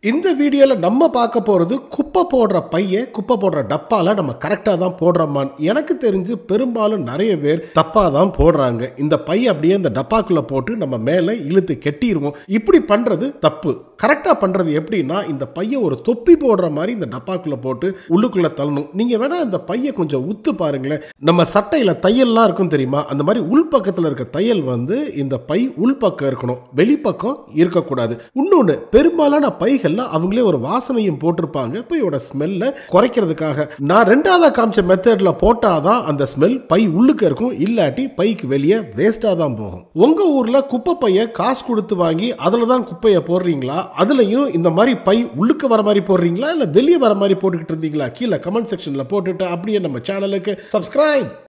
இந்த வீடியோல நம்ம பார்க்க போறது குப்பை போடுற பைய குப்பை போடுற டப்பால நம்ம கரெக்டா தான் போடுறோமான்னு. எனக்கு தெரிஞ்சு பெரும்பாலும் நிறைய பேர் தப்பா தான் போடுறாங்க. இந்த பை அப்படியே இந்த டப்பாக்குள்ள போட்டு நம்ம மேல இழுத்து கெட்டிடுவோம். இப்படி பண்றது தப்பு. கரெக்டா பண்றது எப்படின்னா, இந்த பைய ஒரு தொப்பி போடுற மாதிரி இந்த டப்பாக்குள்ள போட்டு உள்ளுக்குள்ள தள்ளணும். நீங்க வேணா இந்த பைய கொஞ்சம் உத்து பாருங்களேன். நம்ம சட்டையில தையல்லாம் இருக்கும் தெரியுமா, அந்த மாதிரி உள்பக்கத்தில் இருக்க தையல் வந்து இந்த பை உள்பக்கம் இருக்கணும், வெளிப்பக்கம் இருக்கக்கூடாது. இன்னொன்று, பெரும்பாலான பைகள்ல அவங்களே ஒரு வாசனையும் போட்டிருப்பாங்க பையோட ஸ்மெல்ல குறைக்கிறதுக்காக. நான் ரெண்டாவதா காமிச்ச மெத்தட்ல போட்டாதான் அந்த ஸ்மெல் பை உள்ளுக்கு இருக்கும், இல்லாட்டி பைக்கு வெளியே வேஸ்டா தான் போகும். உங்க ஊர்ல குப்பை பைய காசு கொடுத்து வாங்கி அதுல தான் குப்பையை போடுறீங்களா? அதுலயும் இந்த மாதிரி பை உள்ளுக்கு வர மாதிரி போடுறீங்களா இல்ல வெளியே வர மாதிரி போட்டுக்கிட்டு இருந்தீங்களா? கீழே கமெண்ட் செக்ஷன்ல போட்டுட்டு அப்படியே நம்ம சேனலுக்கு சப்ஸ்கிரைப்